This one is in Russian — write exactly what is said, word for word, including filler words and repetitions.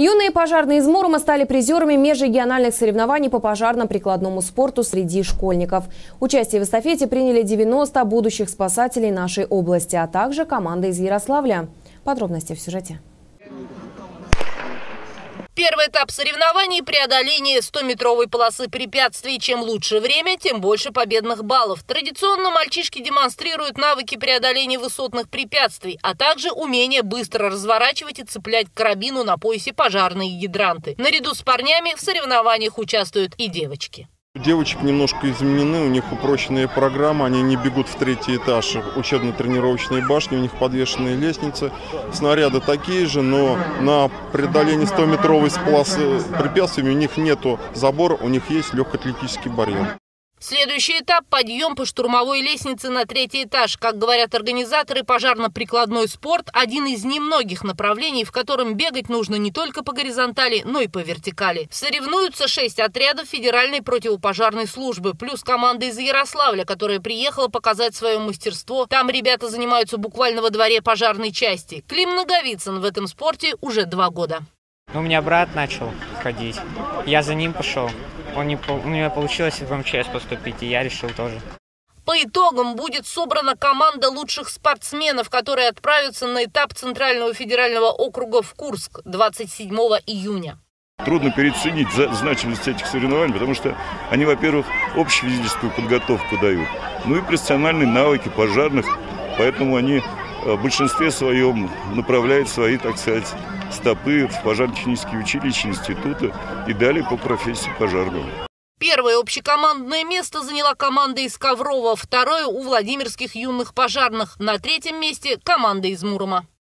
Юные пожарные из Мурома стали призерами межрегиональных соревнований по пожарно-прикладному спорту среди школьников. Участие в эстафете приняли девяносто будущих спасателей нашей области, а также команда из Ярославля. Подробности в сюжете. Первый этап соревнований – преодоление стометровой полосы препятствий. Чем лучше время, тем больше победных баллов. Традиционно мальчишки демонстрируют навыки преодоления высотных препятствий, а также умение быстро разворачивать и цеплять к карабину на поясе пожарные гидранты. Наряду с парнями в соревнованиях участвуют и девочки. Девочек немножко изменены, у них упрощенная программа, они не бегут в третий этаж учебно-тренировочной башни, у них подвешенные лестницы, снаряды такие же, но на преодолении стометровой полосы препятствий у них нету забора, у них есть легкоатлетический барьер. Следующий этап – подъем по штурмовой лестнице на третий этаж. Как говорят организаторы, пожарно-прикладной спорт – один из немногих направлений, в котором бегать нужно не только по горизонтали, но и по вертикали. Соревнуются шесть отрядов Федеральной противопожарной службы, плюс команда из Ярославля, которая приехала показать свое мастерство. Там ребята занимаются буквально во дворе пожарной части. Клим Наговицын в этом спорте уже два года. У меня брат начал ходить, я за ним пошел. Он не, у меня получилось в эм че эс поступить, и я решил тоже. По итогам будет собрана команда лучших спортсменов, которые отправятся на этап Центрального федерального округа в Курск двадцать седьмого июня. Трудно переоценить значимость этих соревнований, потому что они, во-первых, общефизическую подготовку дают, ну и профессиональные навыки пожарных, поэтому они в большинстве своем направляют свои, так сказать, стопы в пожарно-технические училища, институты и далее по профессии пожарного. Первое общекомандное место заняла команда из Коврова, второе у Владимирских юных пожарных. На третьем месте команда из Мурома.